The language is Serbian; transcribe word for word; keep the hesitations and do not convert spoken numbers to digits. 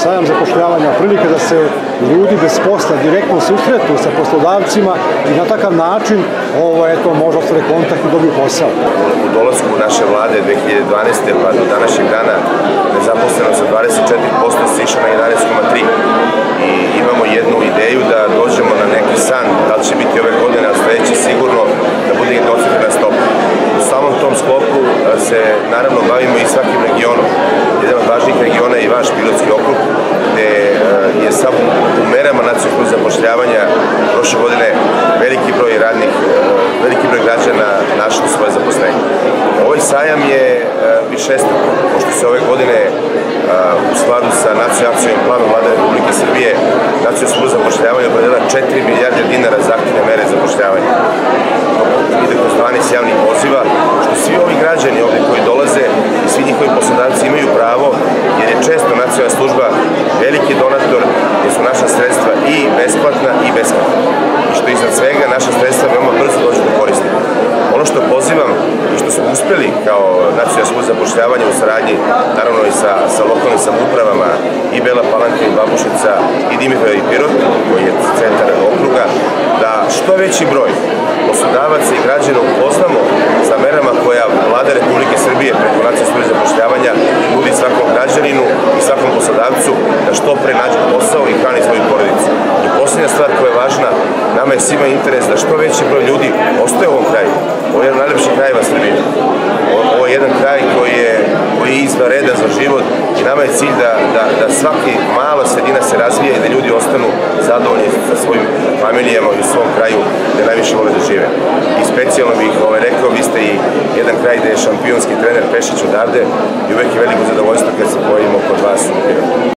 Sajam zapošljavanja, prilike da se ljudi bez posla direktno susretu sa poslodavcima i na takav način eto, može ostvari kontakt i dobiju posao. U dolasku naše vlade dve hiljade dvanaeste. pa do današnjeg dana nezaposlenost sa dvadeset četiri posto se išla na jedanaest zarez tri i imamo jednu ideju da dođemo na neki san, da li će biti ove godine, a sledeće sigurno da bude jednocifrena stopa. U samom tom sklopu se naravno bavimo i svakim regionom. Jedan od važnijih regiona je i vaš Pirotski okrug, gde je samo u merama nacionalnog zapošljavanja prošle godine veliki broj radnih, veliki broj građana našli svoje zaposlenje. Ovaj sajam je višestruko, pošto se ove godine u skladu sa nacionalnim planom Vlade Republike Srbije Nacionalna služba za zapošljavanje opredelila četiri milijarde dinara za aktivne mere zapošljavanja. Ide kroz dvanaest javnih poziva, što svi ovi građani ovde koji dolaze i svi njihovi poslodavci imaju pravo, jer je često nacionalna služba veliki donator, jer su naša sredstva i besplatna i besplatna. I što iznad svega naša sredstva veoma brzo dođu do korisnika. Ono što pozivam i što smo uspeli kao nacionalna služba za zapošljavanje u saradnji, naravno i sa, sa lokalnim samoupravama i Bela Palanka i Babušnica i Dimitrovgrad i Pirot, koji je centar okruga, da što veći broj poslodavaca i građana upoznamo sa merama koja Vlada Republike Srbije preko nacionalne službe za zapošljavanja nudi svakom građaninu i svakom poslodavcu da što pre nađe posao i hrani svoju porodicu. I posljednja stvar koja je važna, nama je svima interes da što veći broj ljudi ostaje u ovom kraju. Ovo je jedan od najlepših krajeva Srbije. Ovo je jedan kraj koji je, koji je izvanredan za život i nama je cilj da, da, da svaki mala sredina se razvije i da ljudi ostanu zadovoljni sa svojim familijama i u svom kraju gde najviše vole da žive. I specijalno bih ovaj, rekao, vi ste i jedan kraj gde je šampionski trener Pešić odavde i uvek je veliko zadovoljstvo kad se pojavimo kod vas u Pirotu.